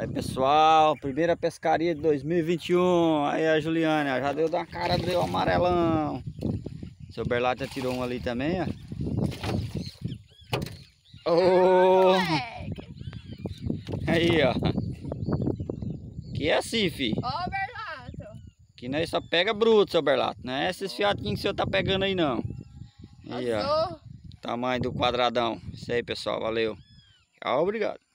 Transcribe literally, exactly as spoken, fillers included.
Aí pessoal, primeira pescaria de dois mil e vinte e um. Aí a Juliana já deu da cara, deu amarelão. Seu Berlate já tirou um ali também, ó. Oh! Aí, ó. Que é assim, fi. Ó, oh, Berlato. Que nós só pega bruto, seu Berlato. Não é esses fiatinhos que o senhor tá pegando aí, não. Aí, ó. Tamanho do quadradão. Isso aí, pessoal. Valeu. Tchau, obrigado.